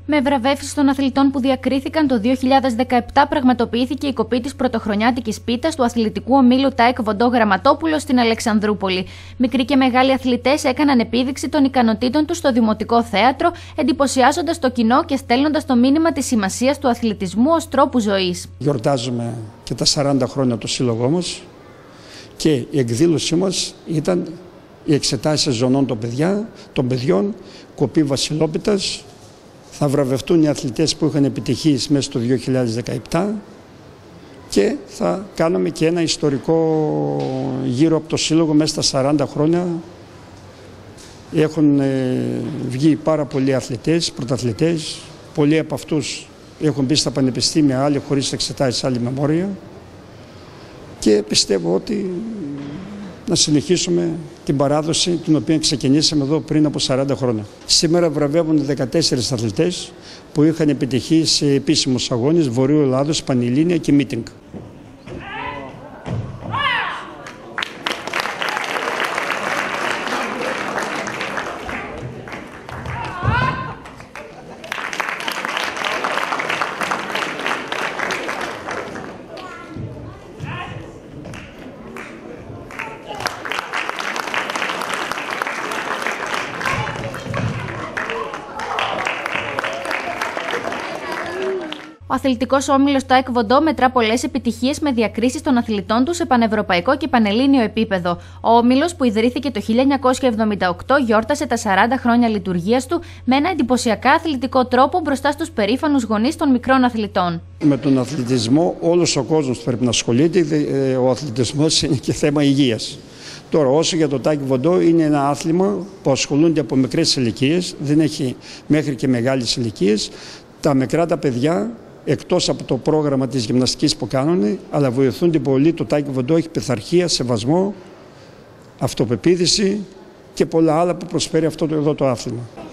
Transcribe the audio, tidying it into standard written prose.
Με βραβεύσεις των αθλητών που διακρίθηκαν το 2017 πραγματοποιήθηκε η κοπή της πρωτοχρονιάτικης πίτας του αθλητικού ομίλου ΤΑΕΚ Βοντό Γραμματόπουλο στην Αλεξανδρούπολη. Μικροί και μεγάλοι αθλητές έκαναν επίδειξη των ικανοτήτων τους στο Δημοτικό Θέατρο, εντυπωσιάζοντας το κοινό και στέλνοντας το μήνυμα της σημασίας του αθλητισμού ως τρόπου ζωής. Γιορτάζουμε και τα 40 χρόνια του σύλλογού μας και η εκδήλωσή μας ήταν οι εξετάσεις ζωνών των παιδιών, κοπή βασιλόπιτας. Θα βραβευτούν οι αθλητές που είχαν επιτυχίες μέσα στο 2017 και θα κάνουμε και ένα ιστορικό γύρο από το σύλλογο μέσα στα 40 χρόνια. Έχουν βγει πάρα πολλοί αθλητές, πρωταθλητές. Πολλοί από αυτούς έχουν μπει στα πανεπιστήμια, άλλοι χωρίς εξετάσεις, άλλοι με μόρια. Και πιστεύω ότι να συνεχίσουμε την παράδοση την οποία ξεκινήσαμε εδώ πριν από 40 χρόνια. Σήμερα βραβεύουν 14 αθλητές που είχαν επιτυχεί σε επίσημους αγώνες Βορείου Ελλάδος, Πανελλήνια και Μίτινγκ. Ο αθλητικός όμιλος ΤΑΕΚ Βοντό μετρά πολλές επιτυχίες με διακρίσεις των αθλητών του σε πανευρωπαϊκό και πανελλήνιο επίπεδο. Ο όμιλος, που ιδρύθηκε το 1978, γιόρτασε τα 40 χρόνια λειτουργίας του με ένα εντυπωσιακά αθλητικό τρόπο μπροστά στους περήφανους γονείς των μικρών αθλητών. Με τον αθλητισμό όλος ο κόσμος πρέπει να ασχολείται. Ο αθλητισμός είναι και θέμα υγείας. Τώρα, όσο για το ΤΑΕΚ Βοντό, είναι ένα άθλημα που ασχολούνται από μικρές ηλικίες, δεν έχει μέχρι και μεγάλες ηλικίες. Τα μικρά τα παιδιά, εκτός από το πρόγραμμα της γυμναστικής που κάνουν, αλλά βοηθούνται πολύ. Το ΤΑΕΚ Βοντό έχει πειθαρχία, σεβασμό, αυτοπεποίθηση και πολλά άλλα που προσφέρει αυτό εδώ το άθλημα.